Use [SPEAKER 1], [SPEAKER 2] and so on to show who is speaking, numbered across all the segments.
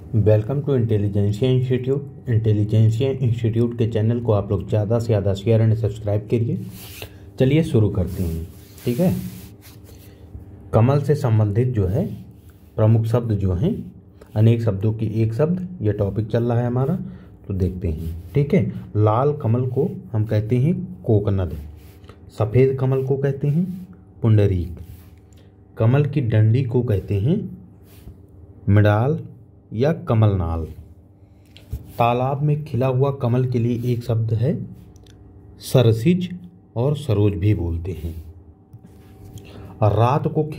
[SPEAKER 1] Welcome to Intelligentsia Institute. Intelligentsia Institute के channel को आप लोग ज़्यादा से ज़्यादा शेयर एंड सब्सक्राइब करिए। चलिए शुरू करते हैं। ठीक है, कमल से संबंधित जो है प्रमुख शब्द जो हैं, अनेक शब्दों की एक शब्द, यह टॉपिक चल रहा है हमारा, तो देखते हैं। ठीक है, लाल कमल को हम कहते हैं कोकनद, सफ़ेद कमल को कहते हैं पुंडरीक, कमल की डंडी को कहते हैं मृणाल या कमलनाल। तालाब में खिला हुआ कमल के लिए एक शब्द है सरसिज और सरोज भी बोलते हैं। रात को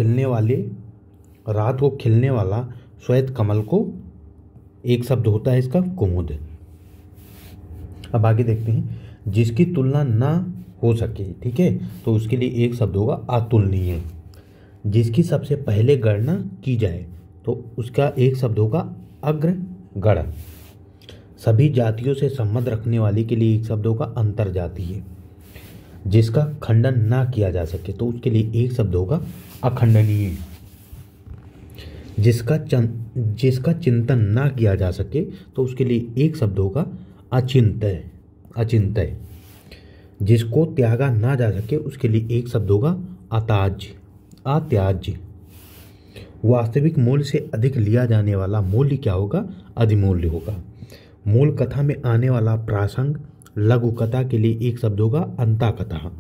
[SPEAKER 1] खिलने वाला श्वेत कमल को एक शब्द होता है इसका कुमुद। अब आगे देखते हैं, जिसकी तुलना ना हो सके, ठीक है, तो उसके लिए एक शब्द होगा अतुलनीय। जिसकी सबसे पहले गणना की जाए तो उसका एक शब्द होगा अग्रगण्य। सभी जातियों से संबंध रखने वाले के लिए एक शब्द होगा अंतरजातीय। जिसका खंडन ना किया जा सके तो उसके लिए एक शब्द होगा अखंडनीय। जिसका चिंतन ना किया जा सके तो उसके लिए एक शब्द होगा अचिंत्य। जिसको त्यागा ना जा सके उसके लिए एक शब्द होगा अत्याज्य। वास्तविक मूल्य से अधिक लिया जाने वाला मूल्य क्या होगा? अधिमूल्य होगा। मूल कथा में आने वाला प्रासंग लघु कथा के लिए एक शब्द होगा अंताकथा।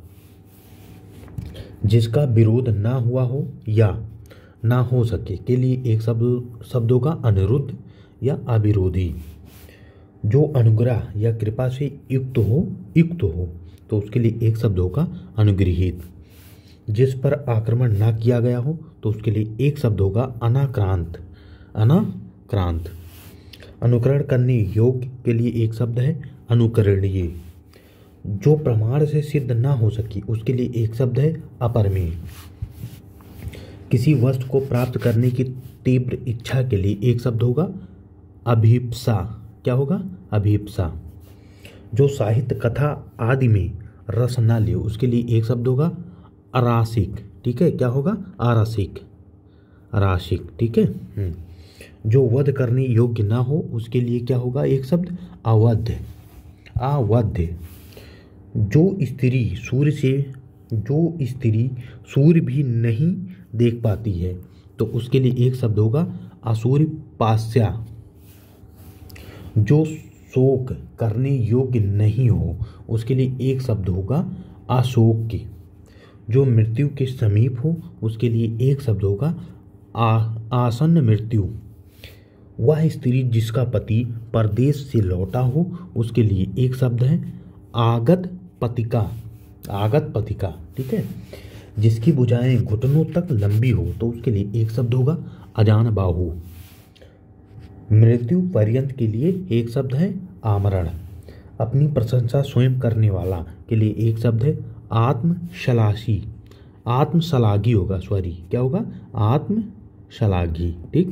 [SPEAKER 1] जिसका विरोध ना हुआ हो या ना हो सके के लिए एक शब्द होगा अनिरुद्ध या अविरोधी। जो अनुग्रह या कृपा से युक्त हो तो उसके लिए एक शब्द होगा अनुगृहीत। जिस पर आक्रमण ना किया गया हो तो उसके लिए एक शब्द होगा अनाक्रांत। अनुकरण करने योग्य के लिए एक शब्द है अनुकरणीय। जो प्रमाण से सिद्ध ना हो सकी उसके लिए एक शब्द है अपरमेय। किसी वस्तु को प्राप्त करने की तीव्र इच्छा के लिए एक शब्द होगा अभीप्सा। क्या होगा? अभीप्सा। जो साहित्य कथा आदि में रस ना ले उसके लिए एक शब्द होगा अरासिक। ठीक है, क्या होगा? अरासिक। ठीक है। जो वध करने योग्य ना हो उसके लिए क्या होगा? एक शब्द अवध्य। जो स्त्री सूर्य भी नहीं देख पाती है तो उसके लिए एक शब्द होगा असूर्यपास्या। जो शोक करने योग्य नहीं हो उसके लिए एक शब्द होगा अशोक्य। जो मृत्यु के समीप हो उसके लिए एक शब्द होगा आसन्न मृत्यु। वह स्त्री जिसका पति परदेश से लौटा हो उसके लिए एक शब्द है आगत पथिका। ठीक है। जिसकी भुजाएं घुटनों तक लंबी हो तो उसके लिए एक शब्द होगा अजान बाहु। मृत्यु पर्यंत के लिए एक शब्द है आमरण। अपनी प्रशंसा स्वयं करने वाला के लिए एक शब्द है आत्मशलाघी होगा। क्या होगा? आत्मशलाघी। ठीक।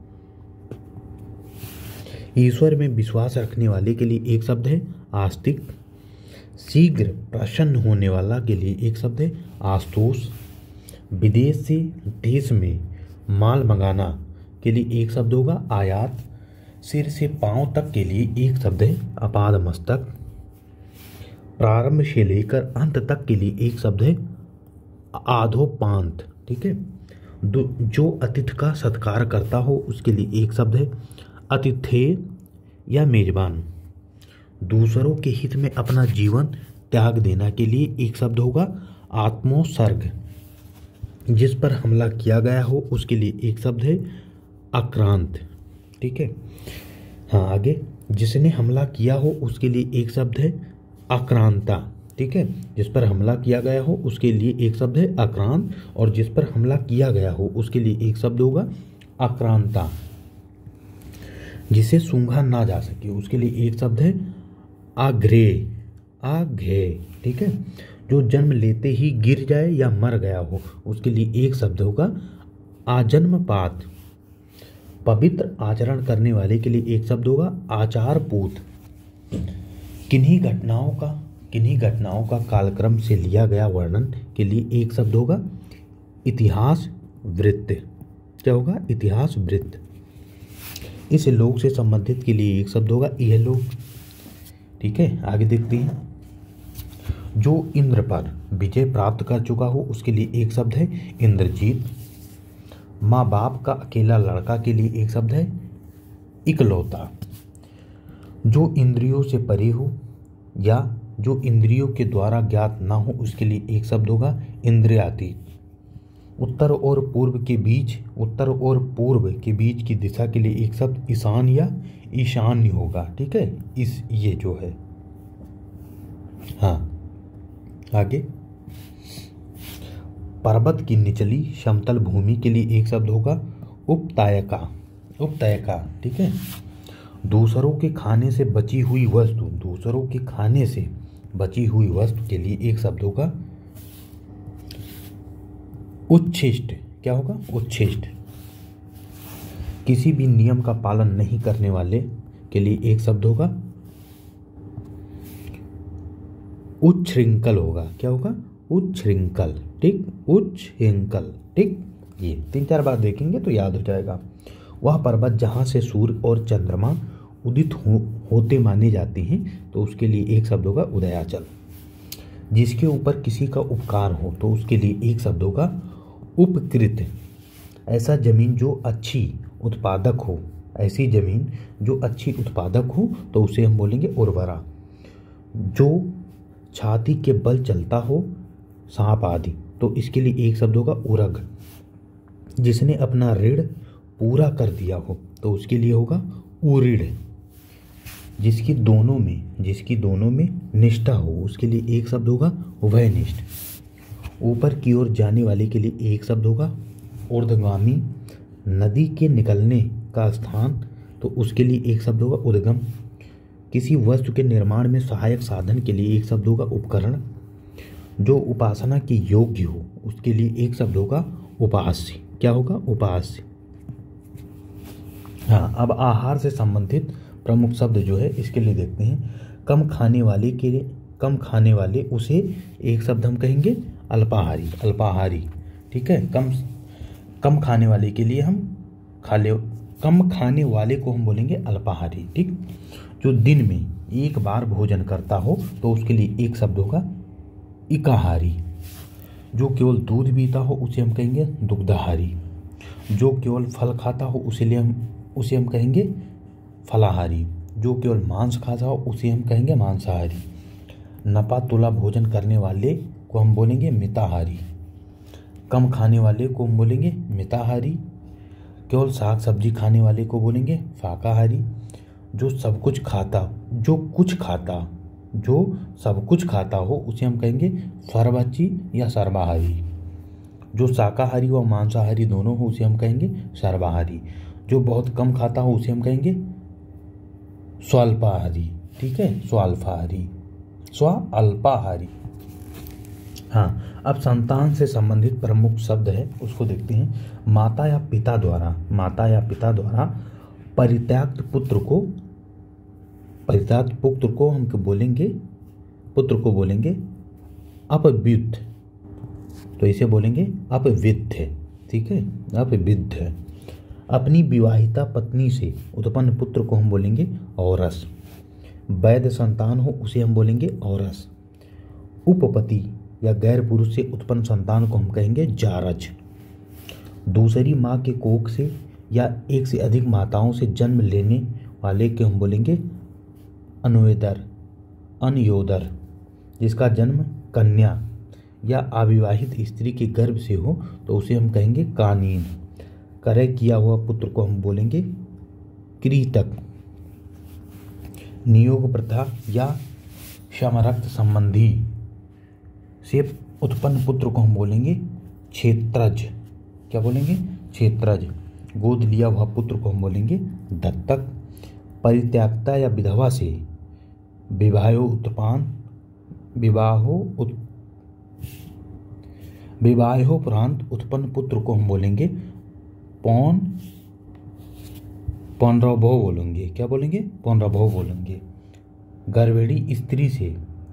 [SPEAKER 1] ईश्वर में विश्वास रखने वाले के लिए एक शब्द है आस्तिक। शीघ्र प्रसन्न होने वाला के लिए एक शब्द है आस्तोष। विदेश से देश में माल मंगाना के लिए एक शब्द होगा आयात। सिर से पांव तक के लिए एक शब्द है अपादमस्तक। प्रारंभ से लेकर अंत तक के लिए एक शब्द है आधोपांत। ठीक है। जो अतिथि का सत्कार करता हो उसके लिए एक शब्द है आतिथेय या मेजबान। दूसरों के हित में अपना जीवन त्याग देना के लिए एक शब्द होगा आत्मोत्सर्ग। जिस पर हमला किया गया हो उसके लिए एक शब्द है आक्रांत। ठीक है। हाँ, आगे जिसने हमला किया हो उसके लिए एक शब्द है आक्रांता। ठीक है। जिस पर हमला किया गया हो उसके लिए एक शब्द है आक्रांत और जिस पर हमला किया गया हो उसके लिए एक शब्द होगा आक्रांता। जिसे सूंघा ना जा सके उसके लिए एक शब्द है आघ्रेय। ठीक है। जो जन्म लेते ही गिर जाए या मर गया हो उसके लिए एक शब्द होगा आजन्मपात। पवित्र आचरण करने वाले के लिए एक शब्द होगा आचारपूत। किन्हीं घटनाओं का कालक्रम से लिया गया वर्णन के लिए एक शब्द होगा इतिहास वृत्त। क्या होगा? इतिहास वृत्त। इस लोक से संबंधित के लिए एक शब्द होगा इहलोक। ठीक है, आगे देखते हैं। जो इंद्र पर विजय प्राप्त कर चुका हो उसके लिए एक शब्द है इंद्रजीत। माँ बाप का अकेला लड़का के लिए एक शब्द है इकलौता। जो इंद्रियों से परे हो या जो इंद्रियों के द्वारा ज्ञात ना हो उसके लिए एक शब्द होगा इंद्रियातीत। उत्तर और पूर्व के बीच की दिशा के लिए एक शब्द ईशान या ईशान्य होगा। ठीक है, इस ये जो है। हाँ, आगे। पर्वत की निचली समतल भूमि के लिए एक शब्द होगा उपतायका। ठीक है। दूसरों के खाने से बची हुई वस्तु के लिए एक शब्द होगा उच्छिष्ट। क्या होगा? उच्छिष्ट। किसी भी नियम का पालन नहीं करने वाले के लिए एक शब्द होगा उच्छृंखल होगा। क्या होगा? उच्छृंखल। ठीक, उच्छृंखल। ठीक, ये 3-4 बार देखेंगे तो याद हो जाएगा। वह पर्वत जहाँ से सूर्य और चंद्रमा उदित होते माने जाते हैं तो उसके लिए एक शब्द होगा उदयाचल। जिसके ऊपर किसी का उपकार हो तो उसके लिए एक शब्द होगा उपकृत। ऐसा जमीन जो अच्छी उत्पादक हो तो उसे हम बोलेंगे उर्वरा। जो छाती के बल चलता हो सांप आदि तो इसके लिए एक शब्द होगा उरग। जिसने अपना ऋण पूरा कर दिया हो तो उसके लिए होगा उऋण। जिसकी दोनों में निष्ठा हो उसके लिए एक शब्द होगा उभयनिष्ठ। ऊपर की ओर जाने वाले के लिए एक शब्द होगा ऊर्ध्वगामी। नदी के निकलने का स्थान तो उसके लिए एक शब्द होगा उद्गम। किसी वस्तु के निर्माण में सहायक साधन के लिए एक शब्द होगा उपकरण। जो उपासना के योग्य हो उसके लिए एक शब्द होगा उपास्य। क्या होगा? उपास्य। हाँ, अब आहार से संबंधित प्रमुख शब्द जो है इसके लिए देखते हैं। कम खाने वाले उसे एक शब्द हम कहेंगे अल्पाहारी। ठीक है, कम खाने वाले के लिए कम खाने वाले को हम बोलेंगे अल्पाहारी। ठीक, जो दिन में एक बार भोजन करता हो तो उसके लिए एक शब्द होगा इकाहारी। जो केवल दूध पीता हो उसे हम कहेंगे दुग्धाहारी। जो केवल फल खाता हो उसे हम कहेंगे फलाहारी। जो केवल मांस खाता हो उसे हम कहेंगे मांसाहारी। नपा तुला भोजन करने वाले को हम बोलेंगे मिताहारी। कम खाने वाले को हम बोलेंगे मिताहारी। केवल साग सब्जी खाने वाले को बोलेंगे फाकाहारी। जो सब कुछ खाता हो उसे हम कहेंगे सर्वची या सर्वाहारी। जो शाकाहारी व मांसाहारी दोनों हो उसे हम कहेंगे सर्वाहारी। जो बहुत कम खाता हो उसे हम कहेंगे स्वल्पाहारी। ठीक है, स्वल्पाहारी। हाँ, अब संतान से संबंधित प्रमुख शब्द है उसको देखते हैं। माता या पिता द्वारा परित्यक्त पुत्र को हम पुत्र को बोलेंगे अपविद्ध। तो इसे बोलेंगे अपविद्ध। ठीक है, अपविद्ध। अपनी विवाहिता पत्नी से उत्पन्न पुत्र को हम बोलेंगे औरस। वैध संतान हो उसे हम बोलेंगे औरस। उपपति या गैर पुरुष से उत्पन्न संतान को हम कहेंगे जारज। दूसरी माँ के कोख से या एक से अधिक माताओं से जन्म लेने वाले के हम बोलेंगे अनयोदर। जिसका जन्म कन्या या अविवाहित स्त्री के गर्भ से हो तो उसे हम कहेंगे कानीन। क्रय किया हुआ पुत्र को हम बोलेंगे कृतक। नियोग प्रथा या समरक्त संबंधी से उत्पन्न पुत्र को हम बोलेंगे क्षेत्रज। क्या बोलेंगे? क्षेत्रज। गोद लिया हुआ पुत्र को हम बोलेंगे दत्तक। परित्यक्ता या विधवा से विवाहोपरांत उत्पन्न पुत्र को हम बोलेंगे पौनरभो बोलेंगे। क्या बोलेंगे? पौनरभो बोलेंगे। गर्भिणी स्त्री से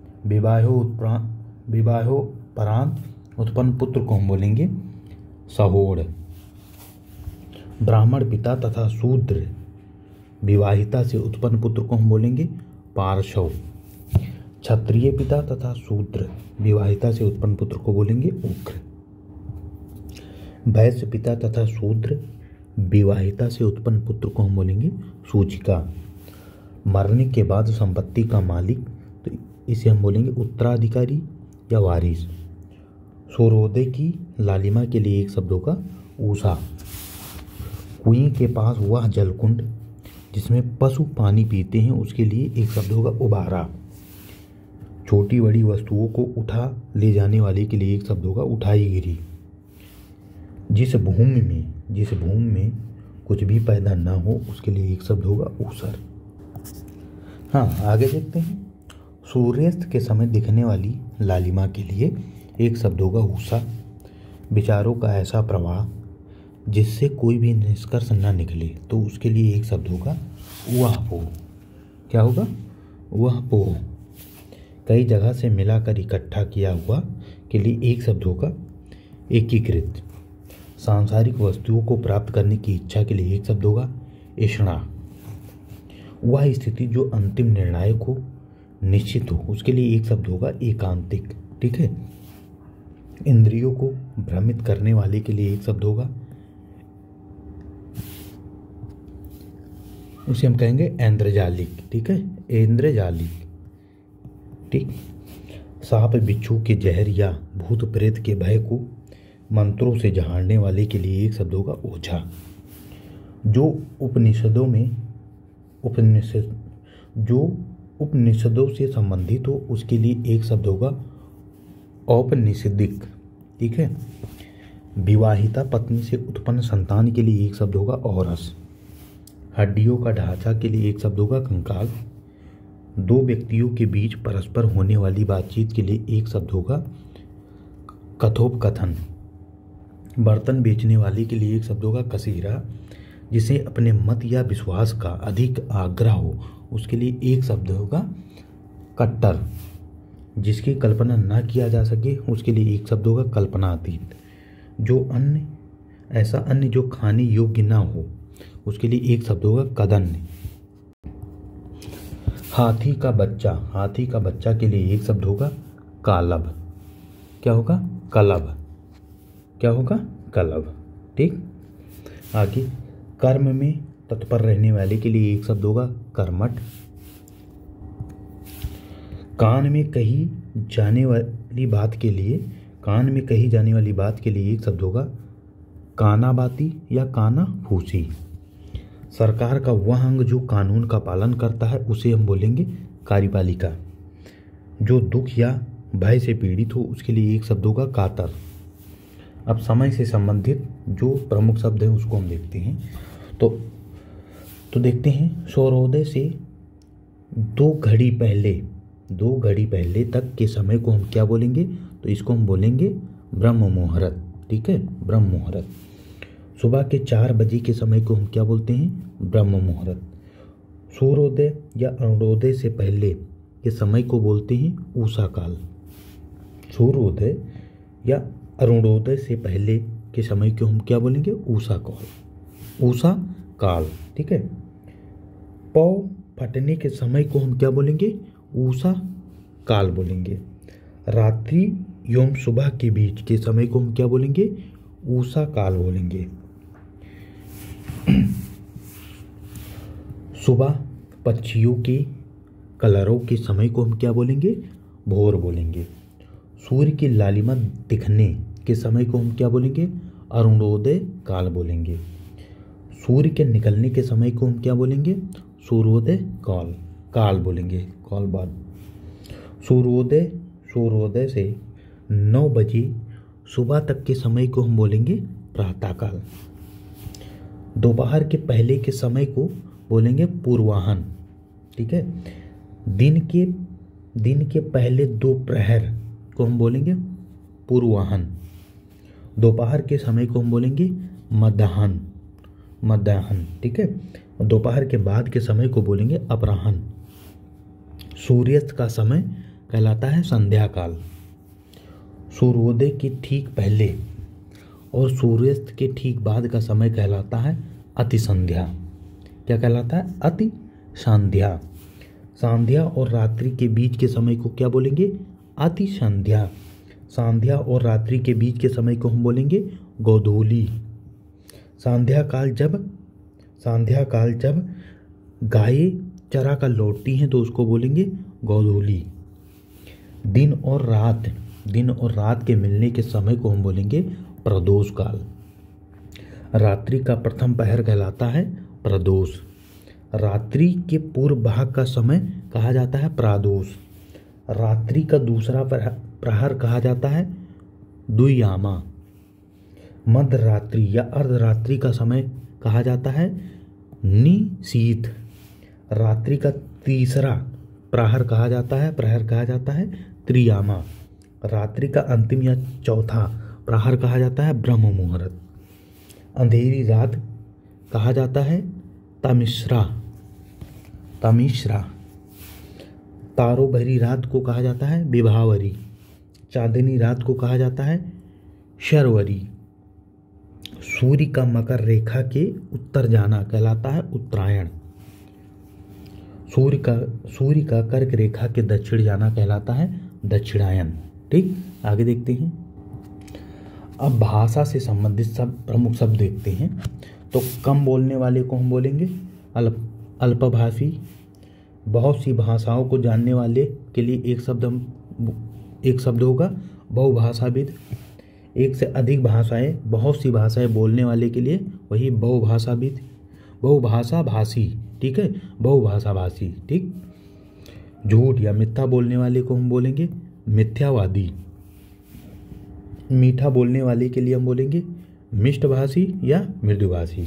[SPEAKER 1] विवाहोपरांत उत्पन्न पुत्र को हम बोलेंगे सहोड़। ब्राह्मण पिता तथा शूद्र विवाहिता से उत्पन्न पुत्र को हम बोलेंगे पार्श्व। क्षत्रिय पिता तथा शूद्र विवाहिता से उत्पन्न पुत्र को बोलेंगे उग्र। वैश्य पिता तथा शूद्र विवाहिता से उत्पन्न पुत्र को हम बोलेंगे सूचिका। मरने के बाद संपत्ति का मालिक, तो इसे हम बोलेंगे उत्तराधिकारी या वारिस। सूर्योदय की लालिमा के लिए एक शब्द होगा ऊषा। कुएं के पास वह जलकुंड जिसमें पशु पानी पीते हैं, उसके लिए एक शब्द होगा उबारा। छोटी बड़ी वस्तुओं को उठा ले जाने वाले के लिए एक शब्द होगा उठाईगिरी। जिस भूमि में कुछ भी पैदा ना हो, उसके लिए एक शब्द होगा ऊसर। हाँ, आगे देखते हैं। सूर्यास्त के समय दिखने वाली लालिमा के लिए एक शब्द होगा ऊषा। विचारों का ऐसा प्रवाह जिससे कोई भी निष्कर्ष ना निकले, तो उसके लिए एक शब्द होगा उहापोह। क्या होगा? उहापोह। कई जगह से मिलाकर इकट्ठा किया हुआ के लिए एक शब्द होगा एकीकृत। सांसारिक वस्तुओं को प्राप्त करने की इच्छा के लिए एक शब्द होगा इष्णा। वह स्थिति जो अंतिम निर्णायक हो, निश्चित हो, उसके लिए एक शब्द होगा एकांतिक। ठीक है। इंद्रियों को भ्रमित करने वाले के लिए एक शब्द होगा, उसे हम कहेंगे ऐन्द्रजालिक। ठीक है, ऐन्द्रजालिक। ठीक। सांप बिच्छू के जहर या भूत प्रेत के भय को मंत्रों से झाड़ने वाले के लिए एक शब्द होगा ओझा। जो उपनिषदों से संबंधित हो, उसके लिए एक शब्द होगा औपनिषदिक। ठीक है। विवाहिता पत्नी से उत्पन्न संतान के लिए एक शब्द होगा औरस। हड्डियों का ढांचा के लिए एक शब्द होगा कंकाल। दो व्यक्तियों के बीच परस्पर होने वाली बातचीत के लिए एक शब्द होगा कथोपकथन। बर्तन बेचने वाले के लिए एक शब्द होगा कसीरा। जिसे अपने मत या विश्वास का अधिक आग्रह हो, उसके लिए एक शब्द होगा कट्टर। जिसकी कल्पना ना किया जा सके, उसके लिए एक शब्द होगा कल्पनातीत। ऐसा अन्न जो खाने योग्य ना हो, उसके लिए एक शब्द होगा कदन्य। हाथी का बच्चा के लिए एक शब्द होगा कालब। क्या होगा? कलब। क्या होगा? कलब। ठीक। आगे, कर्म में तत्पर रहने वाले के लिए एक शब्द होगा कर्मठ। कान में कही जाने वाली बात के लिए एक शब्द होगा कानाबाती या काना फूसी। सरकार का वह अंग जो कानून का पालन करता है, उसे हम बोलेंगे कार्यपालिका। जो दुख या भय से पीड़ित हो, उसके लिए एक शब्द होगा कातर। अब समय से संबंधित जो प्रमुख शब्द हैं उसको हम देखते हैं। तो देखते हैं, सूर्योदय से 2 घड़ी पहले तक के समय को हम क्या बोलेंगे? तो इसको हम बोलेंगे ब्रह्म मुहूर्त। ठीक है, ब्रह्म मुहूर्त। सुबह के 4 बजे के समय को हम क्या बोलते हैं? ब्रह्म मुहूर्त। सूर्योदय या अरुणोदय से पहले के समय को बोलते हैं उषा काल। सूर्योदय या अरुणोदय से पहले के समय को हम क्या बोलेंगे? उषा काल। ठीक है। पौ फटने के समय को हम क्या बोलेंगे? उषा काल बोलेंगे। रात्रि एवं सुबह के बीच के समय को हम क्या बोलेंगे? उषा काल बोलेंगे। सुबह पक्षियों के कलरों के समय को हम क्या बोलेंगे? भोर बोलेंगे। सूर्य की लालिमा दिखने के समय को हम क्या बोलेंगे? अरुणोदय काल बोलेंगे। सूर्य के निकलने के समय को हम क्या बोलेंगे? सूर्योदय काल बोलेंगे। काल बाद सूर्योदय से 9 बजे सुबह तक के समय को हम बोलेंगे प्रातःकाल। दोपहर के पहले के समय को बोलेंगे पूर्वाह्न। ठीक है। दिन के पहले 2 प्रहर को हम बोलेंगे पूर्वाह्न। दोपहर के समय को हम बोलेंगे मध्याह्न। ठीक है। दोपहर के बाद के समय को बोलेंगे अपराह्न। सूर्यास्त का समय कहलाता है संध्या काल। सूर्योदय के ठीक पहले और सूर्यास्त के ठीक बाद का समय कहलाता है अतिसंध्या। क्या कहलाता है? अति संध्या। संध्या और रात्रि के बीच के समय को क्या बोलेंगे? अति संध्या। संध्या और रात्रि के बीच के समय को हम बोलेंगे गोधूली। संध्या काल जब गायें चरा कर लौटती हैं तो उसको बोलेंगे गोधूली। दिन और रात के मिलने के समय को हम बोलेंगे प्रदोष काल। रात्रि का प्रथम पहर कहलाता है प्रदोष। रात्रि के पूर्व भाग का समय कहा जाता है प्रादोष। रात्रि का दूसरा प्रहर कहा जाता है द्वियामा। मध्य रात्रि या अर्धरात्रि का समय कहा जाता है निशीथ। रात्रि का तीसरा प्रहर कहा जाता है त्रियामा। रात्रि का अंतिम या चौथा प्रहर कहा जाता है ब्रह्म मुहूर्त। अंधेरी रात कहा जाता है तमिश्रा। तारों भरी रात को कहा जाता है विभावरी। चांदनी रात को कहा जाता है शर्वरी। सूर्य का मकर रेखा के उत्तर जाना कहलाता है उत्तरायण। सूर्य का कर्क रेखा के दक्षिण जाना कहलाता है दक्षिणायन। ठीक, आगे देखते हैं। अब भाषा से संबंधित सब प्रमुख शब्द देखते हैं। तो कम बोलने वाले को हम बोलेंगे अल्पभाषी। बहुत सी भाषाओं को जानने वाले के लिए एक शब्द होगा बहुभाषाविद। एक से अधिक भाषाएं, बहुत सी भाषाएं बोलने वाले के लिए वही बहुभाषाविद, बहुभाषाभाषी। ठीक है, बहुभाषाभाषी। ठीक, झूठ या मिथ्या बोलने वाले को हम बोलेंगे मिथ्यावादी। मीठा बोलने वाले के लिए हम बोलेंगे मिष्टभाषी या मृदुभाषी।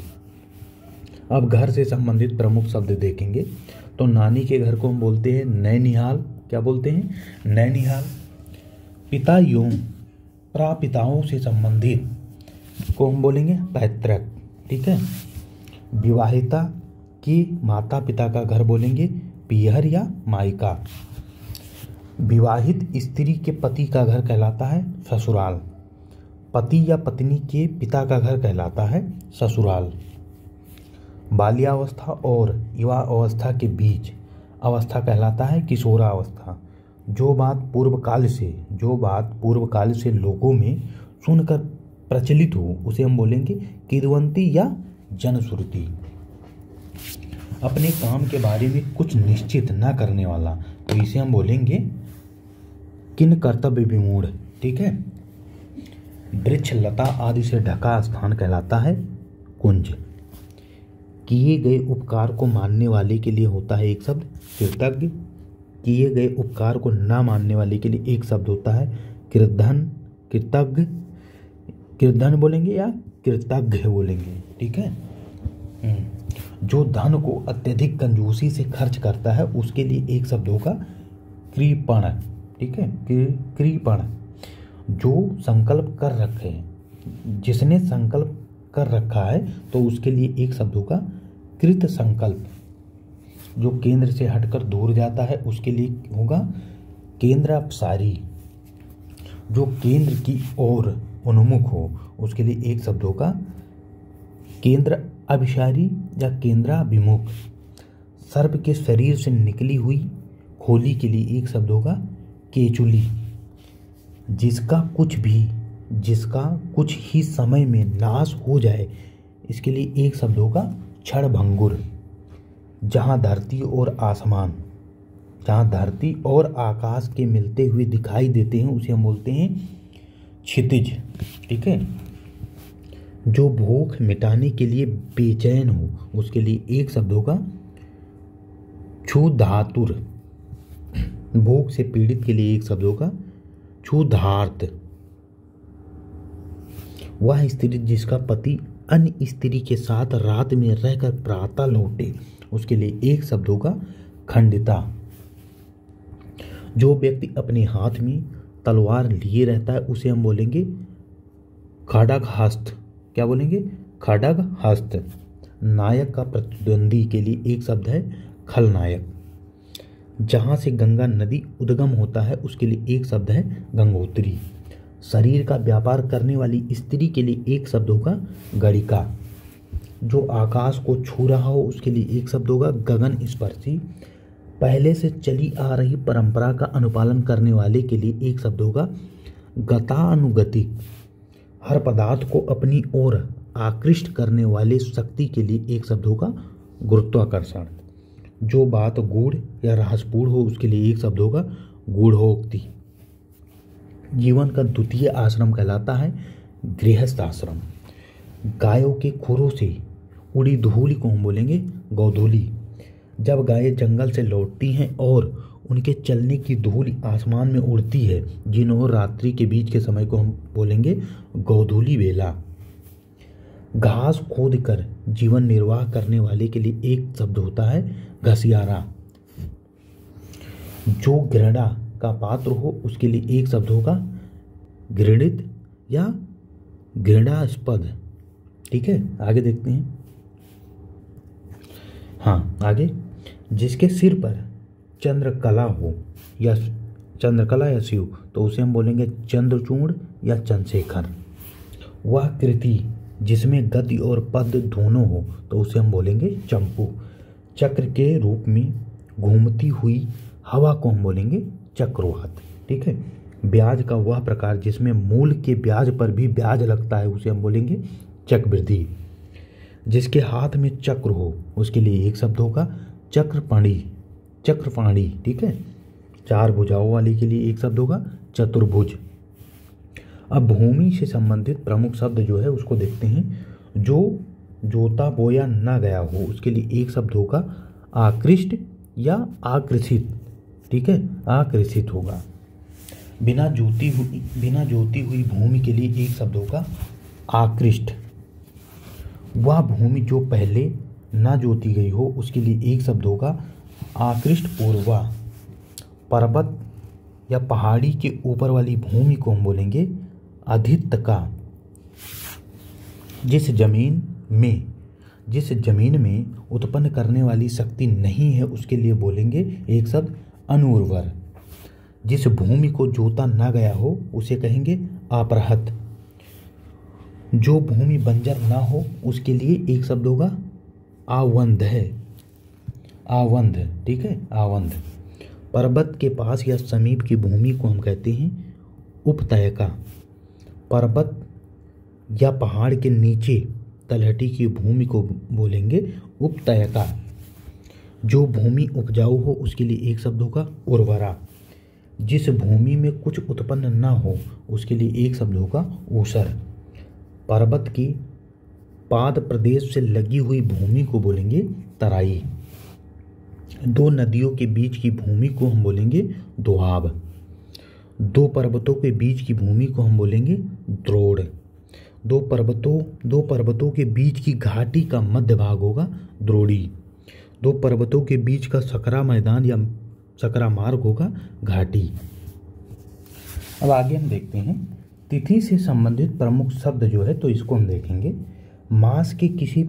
[SPEAKER 1] अब घर से संबंधित प्रमुख शब्द देखेंगे। तो नानी के घर को हम बोलते हैं नैनिहाल। क्या बोलते हैं? नैनिहाल। पिता एवं प्रापिताओं से संबंधित को हम बोलेंगे पैतृक। ठीक है, विवाहिता की माता पिता का घर बोलेंगे पीहर या मायका। विवाहित स्त्री के पति का घर कहलाता है ससुराल। पति या पत्नी के पिता का घर कहलाता है ससुराल। बाल्यावस्था और युवा अवस्था के बीच अवस्था कहलाता है किशोरावस्था। जो बात पूर्व काल से लोगों में सुनकर प्रचलित हो उसे हम बोलेंगे किदवंती या जनश्रुति। अपने काम के बारे में कुछ निश्चित न करने वाला, तो इसे हम बोलेंगे किन कर्तव्य विमूढ़। ठीक है, वृक्ष लता आदि से ढका स्थान कहलाता है कुंज। किए गए उपकार को मानने वाले के लिए होता है एक शब्द कृतज्ञ। किए गए उपकार को ना मानने वाले के लिए एक शब्द होता है कृतज्ञ बोलेंगे या कृतज्ञ बोलेंगे। ठीक है, जो धन को अत्यधिक कंजूसी से खर्च करता है उसके लिए एक शब्द होगा कृपण। ठीक है, कृपण। जो संकल्प कर रखे हैं, जिसने संकल्प कर रखा है तो उसके लिए एक शब्द होगा कृत संकल्प। जो केंद्र से हटकर दूर जाता है उसके लिए होगा केंद्रापसारी। जो केंद्र की ओर उन्मुख हो उसके लिए एक शब्द होगा केंद्र अभिसारी या केंद्राभिमुख। सर्प के शरीर से निकली हुई खोली के लिए एक शब्द होगा केचुली। जिसका कुछ ही समय में नाश हो जाए इसके लिए एक शब्द होगा क्षणभंगुर। जहाँ धरती और आकाश के मिलते हुए दिखाई देते हैं उसे हम बोलते हैं क्षितिज। ठीक है, जो भूख मिटाने के लिए बेचैन हो उसके लिए एक शब्द होगा क्षुधातुर। भूख से पीड़ित के लिए एक शब्द होगा क्षुधार्त। वह स्त्री जिसका पति अन्य स्त्री के साथ रात में रहकर प्रातः लौटे उसके लिए एक शब्द होगा खंडिता। जो व्यक्ति अपने हाथ में तलवार लिए रहता है उसे हम बोलेंगे खड्गहस्त। क्या बोलेंगे? खड्गहस्त। नायक का प्रतिद्वंदी के लिए एक शब्द है खलनायक। जहाँ से गंगा नदी उद्गम होता है उसके लिए एक शब्द है गंगोत्री। शरीर का व्यापार करने वाली स्त्री के लिए एक शब्द होगा गणिका। जो आकाश को छू रहा हो उसके लिए एक शब्द होगा गगन स्पर्शी। पहले से चली आ रही परंपरा का अनुपालन करने वाले के लिए एक शब्द होगा गतानुगतिक। हर पदार्थ को अपनी ओर आकृष्ट करने वाले शक्ति के लिए एक शब्द होगा गुरुत्वाकर्षण। जो बात गूढ़ या रहस्यपूर्ण हो उसके लिए एक शब्द होगा गूढ़ोक्ति। जीवन का द्वितीय आश्रम कहलाता है गृहस्थ आश्रम। गायों के खुरों से उड़ी धूलि को हम बोलेंगे गोधूलि। जब गायें जंगल से लौटती हैं और उनके चलने की धूल आसमान में उड़ती है, दिन और रात्रि के बीच के समय को हम बोलेंगे गोधूलि बेला। घास खोद कर जीवन निर्वाह करने वाले के लिए एक शब्द होता है घसियारा। जो घृणा का पात्र हो उसके लिए एक शब्द होगा घृणित या घृणास्पद। ठीक है, आगे देखते हैं। हाँ, आगे जिसके सिर पर चंद्रकला हो या चंद्रकला या शिव तो उसे हम बोलेंगे चंद्रचूड़ या चंद्रशेखर। वह कृति जिसमें गति और पद दोनों हो तो उसे हम बोलेंगे चंपू। चक्र के रूप में घूमती हुई हवा को हम बोलेंगे चक्रवात। ठीक है, ब्याज का वह प्रकार जिसमें मूल के ब्याज पर भी ब्याज लगता है उसे हम बोलेंगे चक्रवृद्धि। जिसके हाथ में चक्र हो उसके लिए एक शब्द होगा चक्रपाणी। चक्रपाणी, ठीक है। चार भुजाओं वाले के लिए एक शब्द होगा चतुर्भुज। अब भूमि से संबंधित प्रमुख शब्द जो है उसको देखते हैं। जो जोता बोया ना गया हो उसके लिए एक शब्द होगा आकृष्ट या आकृषित। ठीक है, आकृषित होगा। बिना जोती हुई भूमि के लिए एक शब्द होगा आकृष्ट। वह भूमि जो पहले ना जोती गई हो उसके लिए एक शब्द होगा आकृष्ट पूर्वा। पर्वत या पहाड़ी के ऊपर वाली भूमि को हम बोलेंगे अधितका। जिस जमीन में उत्पन्न करने वाली शक्ति नहीं है उसके लिए बोलेंगे एक शब्द अनुर्वर। जिस भूमि को जोता ना गया हो उसे कहेंगे अपरहत। जो भूमि बंजर ना हो उसके लिए एक शब्द होगा आवंध है, आवंध। ठीक है, आवंध। पर्वत के पास या समीप की भूमि को हम कहते हैं उपतयका। पर्वत या पहाड़ के नीचे तलहटी की भूमि को बोलेंगे उपतयका। जो भूमि उपजाऊ हो उसके लिए एक शब्द होगा उर्वरा। जिस भूमि में कुछ उत्पन्न ना हो उसके लिए एक शब्द होगा ऊसर। पर्वत की पाद प्रदेश से लगी हुई भूमि को बोलेंगे तराई। दो नदियों के बीच की भूमि को हम बोलेंगे दोआब। दो पर्वतों के बीच की भूमि को हम बोलेंगे द्रोड़। दो पर्वतों के बीच की घाटी का मध्य भाग होगा द्रोड़ी। दो पर्वतों के बीच का सकरा मैदान या सकरा मार्ग होगा घाटी। अब आगे हम देखते हैं तिथि से संबंधित प्रमुख शब्द जो है तो इसको हम देखेंगे। मास के किसी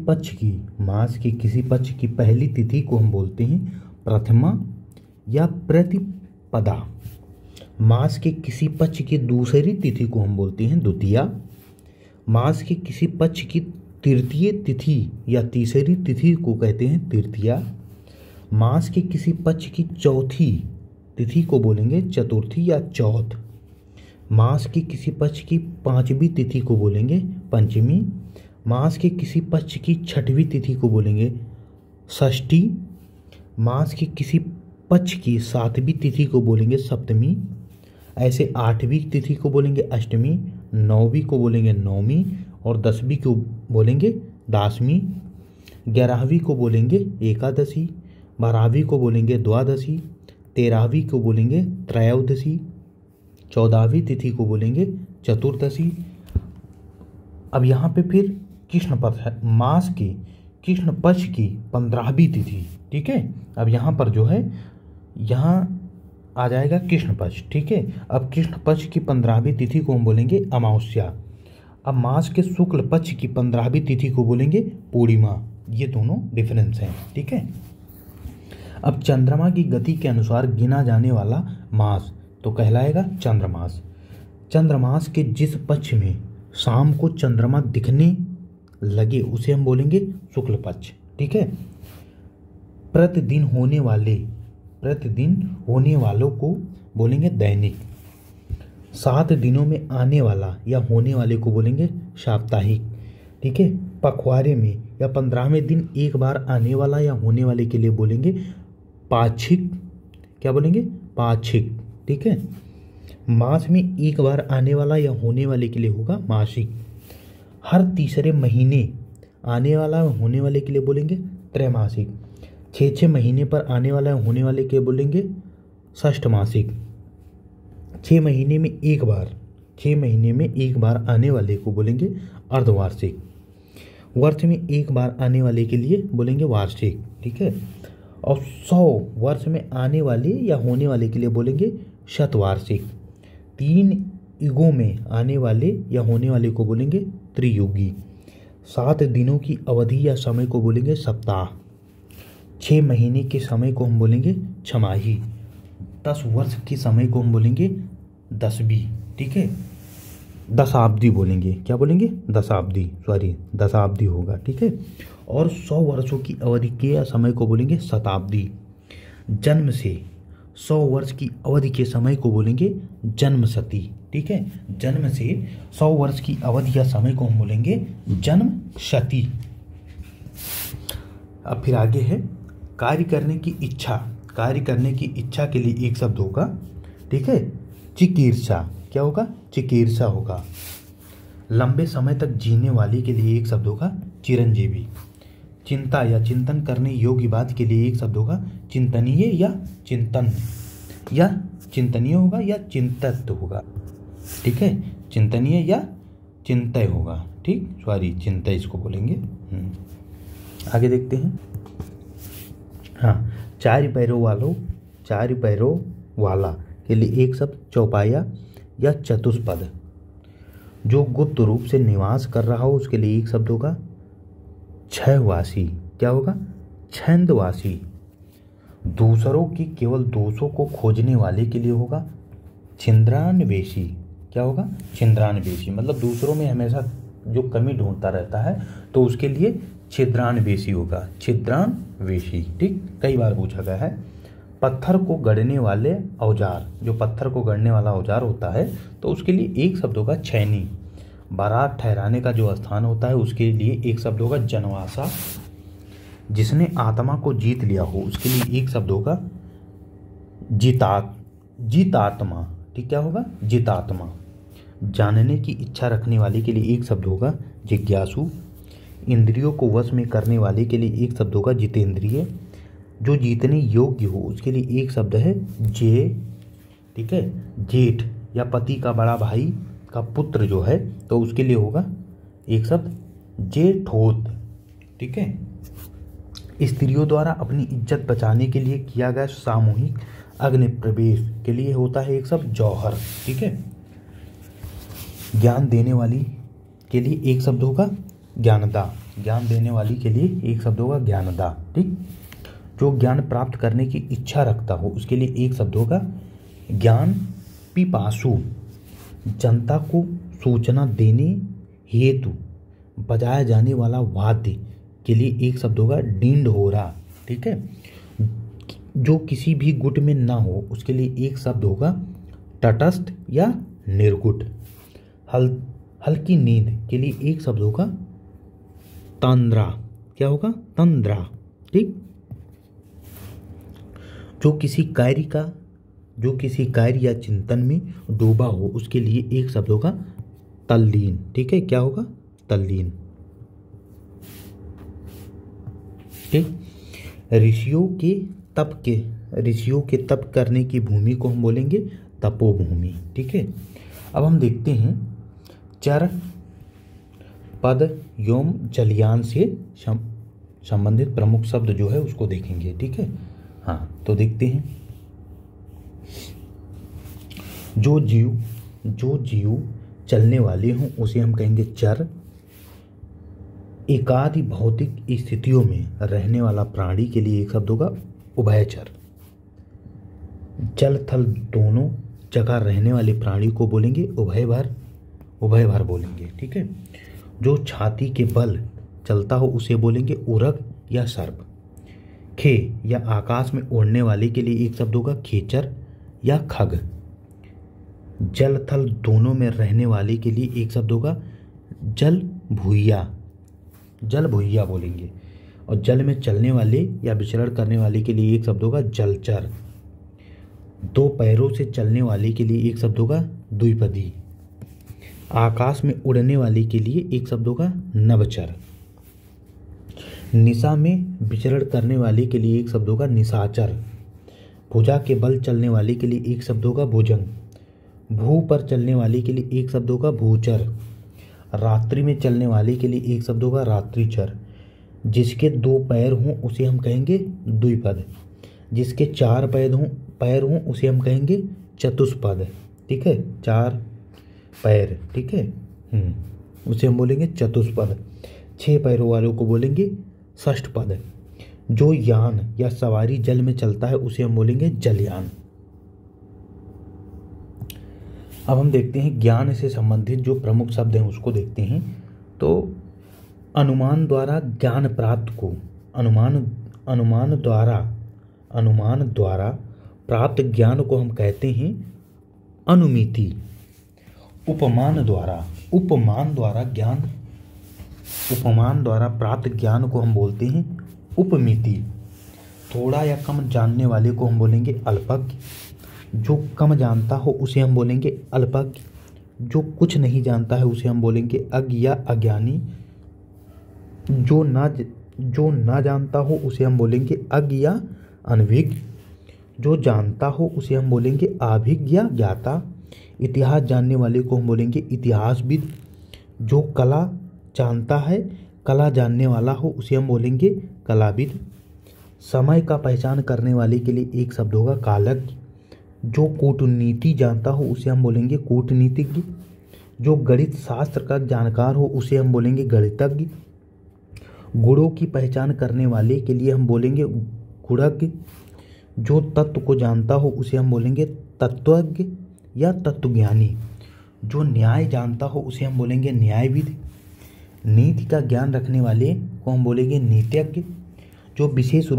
[SPEAKER 1] पक्ष की पहली तिथि को हम बोलते हैं प्रथमा या प्रतिपदा। मास के किसी पक्ष की दूसरी तिथि को हम बोलते हैं द्वितीया। मास के किसी पक्ष की तृतीय तिथि या तीसरी तिथि को कहते हैं तृतीया। मास के किसी पक्ष की चौथी तिथि को बोलेंगे चतुर्थी या चौथ। मास के किसी पक्ष की पांचवी तिथि को बोलेंगे पंचमी। मास के किसी पक्ष की छठवीं तिथि को बोलेंगे षष्ठी। मास के किसी पक्ष की सातवीं तिथि को बोलेंगे सप्तमी। ऐसे आठवीं तिथि को बोलेंगे अष्टमी, नौवीं को बोलेंगे नौवीं और 10वीं को बोलेंगे दासवीं। 11वीं को बोलेंगे एकादशी, 12वीं को बोलेंगे द्वादशी, 13वीं को बोलेंगे त्रयोदशी, 14वीं तिथि को बोलेंगे चतुर्दशी। अब यहाँ पे फिर कृष्ण पक्ष है, मास के कृष्ण पक्ष की 15वीं तिथि। ठीक है, अब यहाँ पर जो है यहाँ आ जाएगा कृष्ण पक्ष। ठीक है, अब कृष्ण पक्ष की 15वीं तिथि को हम बोलेंगे अमावस्या। अब मास के शुक्ल पक्ष की 15वीं तिथि को बोलेंगे पूर्णिमा। ये दोनों डिफरेंस हैं। ठीक है, अब चंद्रमा की गति के अनुसार गिना जाने वाला मास तो कहलाएगा चंद्रमास। चंद्रमास के जिस पक्ष में शाम को चंद्रमा दिखने लगे उसे हम बोलेंगे शुक्ल पक्ष। ठीक है। प्रतिदिन होने वालों को बोलेंगे दैनिक। 7 दिनों में आने वाला या होने वाले को बोलेंगे साप्ताहिक। ठीक है। पखवाड़े में या 15वें दिन एक बार आने वाला या होने वाले के लिए बोलेंगे पाक्षिक। क्या बोलेंगे? पाक्षिक। ठीक है। मास में एक बार आने वाला या होने वाले के लिए होगा मासिक। हर तीसरे महीने आने वाला या होने वाले के लिए बोलेंगे त्रैमासिक। 6 महीने पर आने वाला या होने वाले के बोलेंगे षष्ठमासिक। 6 महीने में एक बार आने वाले को बोलेंगे अर्धवार्षिक। वर्ष में एक बार आने वाले के लिए बोलेंगे वार्षिक। ठीक है। और 100 वर्ष में आने वाले या होने वाले के लिए बोलेंगे शतवार्षिक। 3 युगों में आने वाले या होने वाले को बोलेंगे त्रियुगी। 7 दिनों की अवधि या समय को बोलेंगे सप्ताह। 6 महीने के समय को हम बोलेंगे छमाही। 10 वर्ष के समय को हम बोलेंगे दसवीं। ठीक है। दशाब्दी बोलेंगे। क्या बोलेंगे? दशाब्दी होगा। ठीक है। और 100 वर्षों की अवधि के समय को बोलेंगे शताब्दी। जन्म से 100 वर्ष की अवधि के समय को बोलेंगे जन्मशती। ठीक है। जन्म से 100 वर्ष की अवधि या समय को हम बोलेंगे जन्मशती। अब फिर आगे है कार्य करने की इच्छा के लिए एक शब्द होगा। ठीक है। चिकीर्षा। क्या होगा? चिकीर्षा होगा। लंबे समय तक जीने वाले के लिए एक शब्द होगा चिरंजीवी। चिंता या चिंतन करने योग्य बात के लिए एक शब्द होगा चिंतनीय या चिंतन, या चिंतनीय होगा या चिंतित होगा। ठीक है। चिंतनीय या चिंतय होगा। ठीक, चिंतय इसको बोलेंगे। आगे देखते हैं। हाँ, 4 पैरों वाला के लिए एक शब्द चौपाया या चतुष्पद। जो गुप्त रूप से निवास कर रहा हो उसके लिए एक शब्द होगा क्षयवासी। क्या होगा? छंदवासी। दूसरों की केवल दोषों को खोजने वाले के लिए होगा छिंद्रान्वेषी। क्या होगा? छिंद्रान्वेषी। मतलब दूसरों में हमेशा जो कमी ढूंढता रहता है तो उसके लिए छिद्रान्वेषी होगा। छिद्रान्वेषी। ठीक, कई बार पूछा गया है। पत्थर को गढ़ने वाले औजार, जो पत्थर को गढ़ने वाला औजार होता है तो उसके लिए एक शब्द होगा छैनी। बारात ठहराने का जो स्थान होता है उसके लिए एक शब्द होगा जनवासा। जिसने आत्मा को जीत लिया हो उसके लिए एक शब्द होगा जितात्मा। ठीक, क्या होगा? जितात्मा। जानने की इच्छा रखने वाले के लिए एक शब्द होगा जिज्ञासु। इंद्रियों को वश में करने वाले के लिए एक शब्द होगा जितेंद्रिय। जो जीतने योग्य हो उसके लिए एक शब्द है जे। ठीक है। जेठ या पति का बड़ा भाई का पुत्र जो है तो उसके लिए होगा एक शब्द जेठोत। ठीक है। स्त्रियों द्वारा अपनी इज्जत बचाने के लिए किया गया सामूहिक अग्नि प्रवेश के लिए होता है एक शब्द जौहर। ठीक है। ज्ञान देने वाली के लिए एक शब्द होगा ज्ञानदा। ज्ञान देने वाली के लिए एक शब्द होगा ज्ञानदा। ठीक। जो ज्ञान प्राप्त करने की इच्छा रखता हो उसके लिए एक शब्द होगा ज्ञान पिपासु। जनता को सूचना देने हेतु बजाया जाने वाला वाद्य के लिए एक शब्द होगा डिंढोरा। ठीक है। जो किसी भी गुट में ना हो उसके लिए एक शब्द होगा तटस्थ या निर्गुट। हल्की नींद के लिए एक शब्द होगा तंद्रा। क्या होगा? तंद्रा। ठीक। जो किसी कार्य या चिंतन में डूबा हो उसके लिए एक शब्द होगा तल्लीन। ठीक है। क्या होगा? तल्लीन। ठीक। ऋषियों के तप करने की भूमि को हम बोलेंगे तपोभूमि। ठीक है। अब हम देखते हैं चर पद योम जलयान से संबंधित प्रमुख शब्द जो है उसको देखेंगे। ठीक है। हाँ, तो देखते हैं। जो जीव चलने वाले हों उसे हम कहेंगे चर। एकादि भौतिक स्थितियों में रहने वाला प्राणी के लिए एक शब्द होगा उभयचर। जल थल दोनों जगह रहने वाले प्राणी को बोलेंगे उभयभर बोलेंगे। ठीक है। जो छाती के बल चलता हो उसे बोलेंगे उरग या सर्प। खे या आकाश में उड़ने वाले के लिए एक शब्द होगा खेचर या खग। जल थल दोनों में रहने वाले के लिए एक शब्द होगा जल भुइया, जल भुइया बोलेंगे। और जल में चलने वाले या विचरण करने वाले के लिए एक शब्द होगा जलचर। दो पैरों से चलने वाले के लिए एक शब्द होगा द्विपदी। आकाश में उड़ने वाले के लिए एक शब्द होगा नभचर। निशा में विचरण करने वाले के लिए एक शब्द होगा निशाचर। भुजा के बल चलने वाले के लिए एक शब्द होगा भुजंग। भू पर चलने वाले के लिए एक शब्द होगा भूचर। रात्रि में चलने वाले के लिए एक शब्द होगा रात्रिचर। जिसके दो पैर हों उसे हम कहेंगे द्विपद। जिसके चार पैर हों उसे हम कहेंगे चतुष्पद। ठीक है, चार पैर, ठीक है, उसे हम बोलेंगे चतुष्पद। 6 पैरों वालों को बोलेंगे षष्ठपद। जो यान या सवारी जल में चलता है उसे हम बोलेंगे जलयान। अब हम देखते हैं ज्ञान से संबंधित जो प्रमुख शब्द हैं उसको देखते हैं। तो अनुमान द्वारा ज्ञान प्राप्त को अनुमान द्वारा प्राप्त ज्ञान को हम कहते हैं अनुमिति। उपमान द्वारा प्राप्त ज्ञान को हम बोलते हैं उपमिति। थोड़ा या कम जानने वाले को हम बोलेंगे अल्पज्ञ। जो कम जानता हो उसे हम बोलेंगे अल्पज्ञ। जो कुछ नहीं जानता है उसे हम बोलेंगे अज्ञ या अज्ञानी। जो ना जानता हो उसे हम बोलेंगे अज्ञ या अनभिज्ञ। जो जानता हो उसे हम बोलेंगे आभिज्ञ या ज्ञाता। इतिहास जानने वाले को हम बोलेंगे इतिहासविद। जो कला जानता है, कला जानने वाला हो उसे हम बोलेंगे कलाविद। समय का पहचान करने वाले के लिए एक शब्द होगा कालज्ञ। जो कूटनीति जानता हो उसे हम बोलेंगे कूटनीतिज्ञ। जो गणित शास्त्र का जानकार हो उसे हम बोलेंगे गणितज्ञ। गुणों की पहचान करने वाले के लिए हम बोलेंगे गुणज्ञ। जो तत्व को जानता हो उसे हम बोलेंगे तत्वज्ञ या तत्वज्ञानी। जो न्याय जानता हो उसे हम बोलेंगे न्यायविद। नीति का ज्ञान रखने वाले को हम बोलेंगे नीतिज्ञ। जो विशेष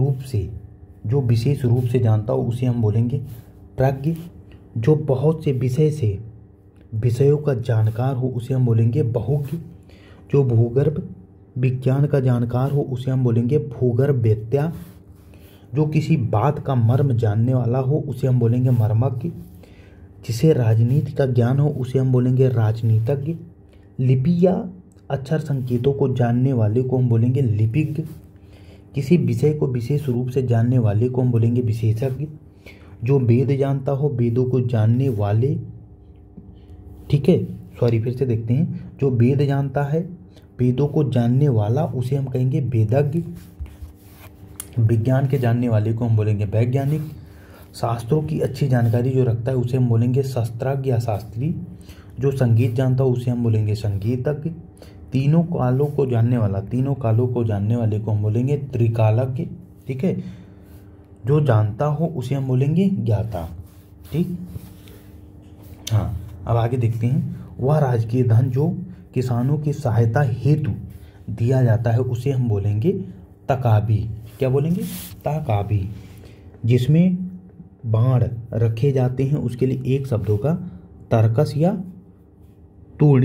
[SPEAKER 1] रूप से जानता हो उसे हम बोलेंगे प्राज्ञ। जो बहुत से विषयों का जानकार हो उसे हम बोलेंगे बहुज्ञ। जो भूगर्भ विज्ञान का जानकार हो उसे हम बोलेंगे भूगर्भवेत्ता। जो किसी बात का मर्म जानने वाला हो उसे हम बोलेंगे मर्मज्ञ। जिसे राजनीति का ज्ञान हो उसे हम बोलेंगे राजनीतिज्ञ। लिपि या अक्षर संकेतों को जानने वाले को हम बोलेंगे लिपिज्ञ। किसी विषय को विशेष रूप से जानने वाले को हम बोलेंगे विशेषज्ञ। जो वेद जानता हो, वेदों को जानने वाले, ठीक है, फिर से देखते हैं। जो वेद जानता है, वेदों को जानने वाला, उसे हम कहेंगे वेदज्ञ। विज्ञान के जानने वाले को हम बोलेंगे वैज्ञानिक। शास्त्रों की अच्छी जानकारी जो रखता है उसे हम बोलेंगे शास्त्रज्ञ या शास्त्री। जो संगीत जानता हो उसे हम बोलेंगे संगीतज्ञ। तीनों कालों को जानने वाले को हम बोलेंगे त्रिकालज्ञ। ठीक है, जो जानता हो उसे हम बोलेंगे ज्ञाता। ठीक, हाँ, अब आगे देखते हैं। वह राजकीय धन जो किसानों की सहायता हेतु दिया जाता है उसे हम बोलेंगे तकाबी। क्या बोलेंगे? तकाबी। जिसमें बाण रखे जाते हैं उसके लिए एक शब्द होगा तरकस या तूड़ी,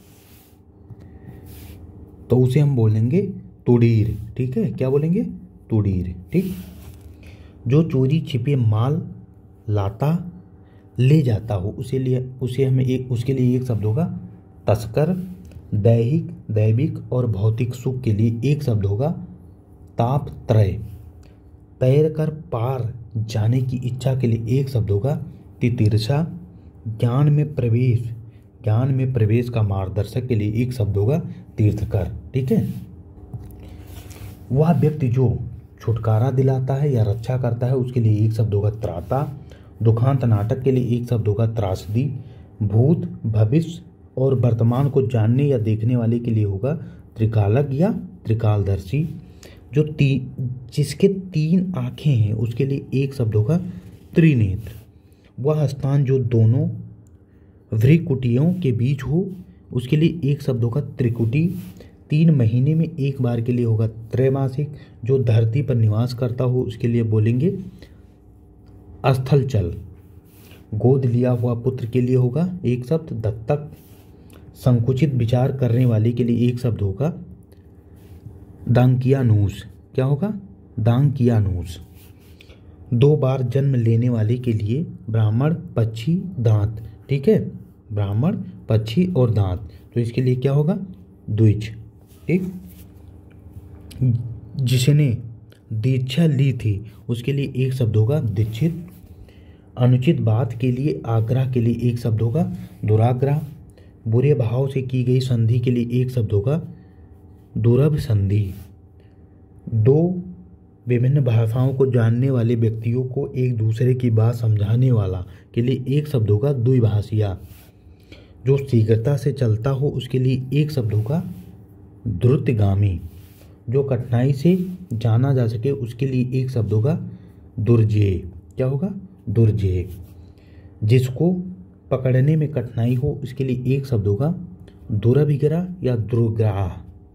[SPEAKER 1] तो उसे हम बोलेंगे तुड़ीर। ठीक है, क्या बोलेंगे? तुड़ीर। ठीक, जो चोरी छिपे माल लाता ले जाता हो उसके लिए एक शब्द होगा तस्कर। दैविक और भौतिक सुख के लिए एक शब्द होगा तापत्रय। तैर कर पार जाने की इच्छा के लिए एक शब्द होगा तितिर्षा। ज्ञान में प्रवेश का मार्गदर्शक के लिए एक शब्द होगा तीर्थकर। ठीक है, वह व्यक्ति जो छुटकारा दिलाता है या रक्षा करता है उसके लिए एक शब्द होगा त्राता। दुखांत नाटक के लिए एक शब्द होगा त्रासदी। भूत, भविष्य और वर्तमान को जानने या देखने वाले के लिए होगा त्रिकालज्ञ या त्रिकालदर्शी। जिसके 3 आँखें हैं उसके लिए एक शब्द होगा त्रिनेत्र। वह स्थान जो दोनों भ्रिकुटियों के बीच हो उसके लिए एक शब्द होगा त्रिकुटी। 3 महीने में एक बार के लिए होगा त्रैमासिक। जो धरती पर निवास करता हो उसके लिए बोलेंगे स्थलचल। गोद लिया हुआ पुत्र के लिए होगा एक शब्द दत्तक। संकुचित विचार करने वाले के लिए एक शब्द होगा दांकियानूस। क्या होगा? दांकियानूस। 2 बार जन्म लेने वाले के लिए ब्राह्मण, पक्षी, दांत। ठीक है, ब्राह्मण, पक्षी और दांत। तो इसके लिए क्या होगा? द्विज। ठीक। जिसने दीक्षा ली थी उसके लिए एक शब्द होगा दीक्षित। अनुचित बात के लिए आग्रह के लिए एक शब्द होगा दुराग्रह। बुरे भाव से की गई संधि के लिए एक शब्द होगा दुरभ संधि। 2 विभिन्न भाषाओं को जानने वाले व्यक्तियों को एक दूसरे की बात समझाने वाला के लिए एक शब्द होगा द्विभाषिया। जो शीघ्रता से चलता हो उसके लिए एक शब्द होगा द्रुतगामी। जो कठिनाई से जाना जा सके उसके लिए एक शब्द होगा दुर्जेय। क्या होगा? दुर्जेय। जिसको पकड़ने में कठिनाई हो उसके लिए एक शब्द होगा दुरभिग्रह या दुर्ग्राह।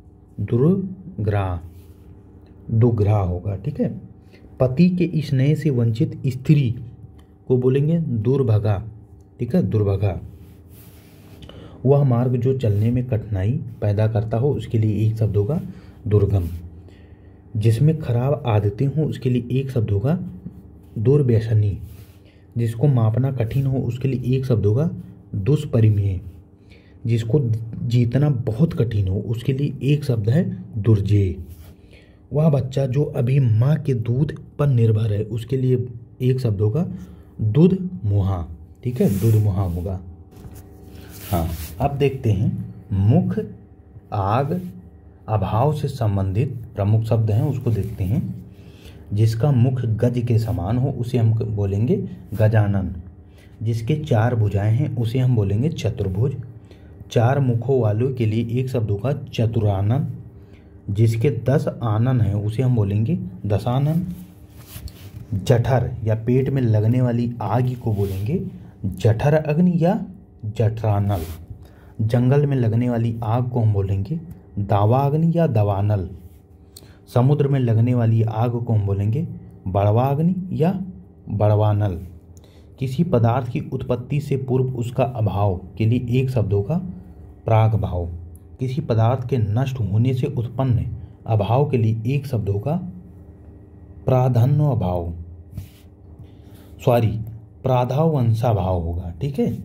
[SPEAKER 1] दुग्राह होगा। ठीक है। पति के स्नेह से वंचित स्त्री को बोलेंगे दुर्भगा। ठीक है, दुर्भगा। वह मार्ग जो चलने में कठिनाई पैदा करता हो उसके लिए एक शब्द होगा दुर्गम। जिसमें खराब आदतें हों उसके लिए एक शब्द होगा दुर्व्यसनी। जिसको मापना कठिन हो उसके लिए एक शब्द होगा दुष्परिमेय। जिसको जीतना बहुत कठिन हो उसके लिए एक शब्द है दुर्जेय। वह बच्चा जो अभी माँ के दूध पर निर्भर है उसके लिए एक शब्द होगा दूध मुहा। ठीक है, दूध मुहा होगा। हाँ, अब देखते हैं मुख, आग, अभाव से संबंधित प्रमुख शब्द हैं उसको देखते हैं। जिसका मुख गज के समान हो उसे हम बोलेंगे गजानन। जिसके 4 भुजाएं हैं उसे हम बोलेंगे चतुर्भुज। 4 मुखों वालों के लिए एक शब्द होगा चतुरानन। जिसके 10 आनन हैं उसे हम बोलेंगे दशानन। जठर या पेट में लगने वाली आग को बोलेंगे जठर अग्नि या जठरानल। जंगल में लगने वाली आग को हम बोलेंगे दावाग्नि या दवानल। समुद्र में लगने वाली आग को हम बोलेंगे बड़वाग्नि या बड़वानल। किसी पदार्थ की उत्पत्ति से पूर्व उसका अभाव के लिए एक शब्द होगा प्रागभाव। किसी पदार्थ के नष्ट होने से उत्पन्न अभाव के लिए एक शब्द होगा प्राधान्य अभाव, प्राधावंशाभाव होगा। ठीक है।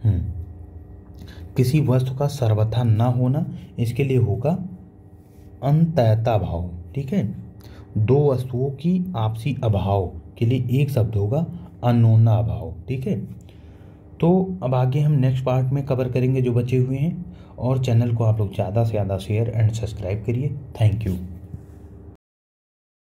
[SPEAKER 1] किसी वस्तु का सर्वथा न होना इसके लिए होगा अन्तयता भाव। ठीक है। 2 वस्तुओं की आपसी अभाव के लिए एक शब्द होगा अनोना अभाव। ठीक है। तो अब आगे हम नेक्स्ट पार्ट में कवर करेंगे जो बचे हुए हैं। और चैनल को आप लोग ज़्यादा से ज़्यादा शेयर एंड सब्सक्राइब करिए। Thank you.